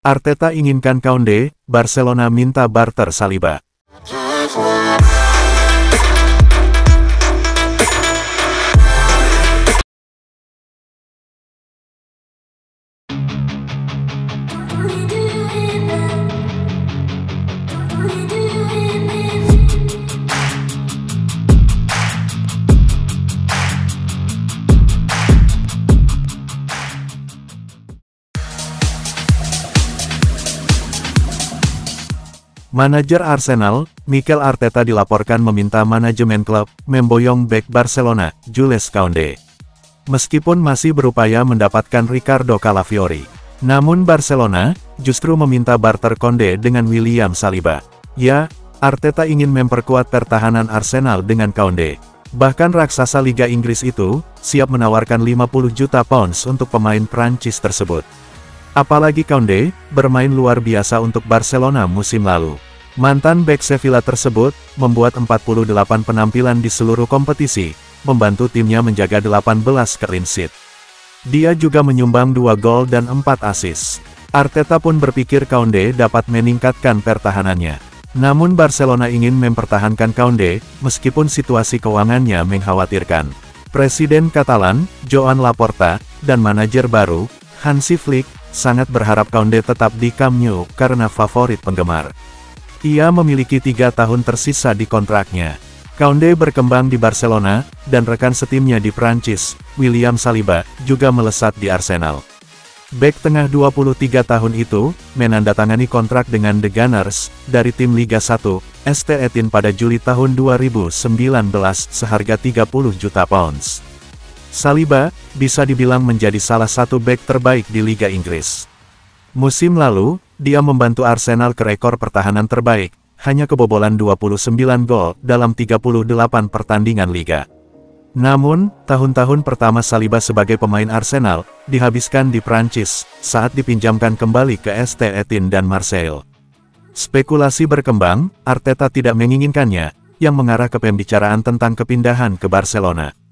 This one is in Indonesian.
Arteta inginkan Koundé, Barcelona minta barter Saliba. Manajer Arsenal, Mikel Arteta dilaporkan meminta manajemen klub memboyong bek Barcelona, Jules Koundé. Meskipun masih berupaya mendapatkan Ricardo Calafiori, namun Barcelona justru meminta barter Koundé dengan William Saliba. Ya, Arteta ingin memperkuat pertahanan Arsenal dengan Koundé. Bahkan raksasa Liga Inggris itu siap menawarkan 50 juta pounds untuk pemain Prancis tersebut. Apalagi Koundé bermain luar biasa untuk Barcelona musim lalu. Mantan bek Sevilla tersebut membuat 48 penampilan di seluruh kompetisi, membantu timnya menjaga 18 clean sheet. Dia juga menyumbang 2 gol dan 4 assist. Arteta pun berpikir Koundé dapat meningkatkan pertahanannya. Namun Barcelona ingin mempertahankan Koundé, meskipun situasi keuangannya mengkhawatirkan. Presiden Katalan, Joan Laporta, dan manajer baru, Hansi Flick, sangat berharap Koundé tetap di Camp Nou karena favorit penggemar. Ia memiliki 3 tahun tersisa di kontraknya. Koundé berkembang di Barcelona, dan rekan setimnya di Prancis, William Saliba, juga melesat di Arsenal. Bek tengah 23 tahun itu, menandatangani kontrak dengan The Gunners, dari tim Liga 1, St Etienne pada Juli tahun 2019 seharga 30 juta pounds. Saliba bisa dibilang menjadi salah satu bek terbaik di Liga Inggris. Musim lalu, dia membantu Arsenal ke rekor pertahanan terbaik, hanya kebobolan 29 gol dalam 38 pertandingan Liga. Namun, tahun-tahun pertama Saliba sebagai pemain Arsenal, dihabiskan di Prancis, saat dipinjamkan kembali ke St Etienne dan Marseille. Spekulasi berkembang, Arteta tidak menginginkannya, yang mengarah ke pembicaraan tentang kepindahan ke Barcelona.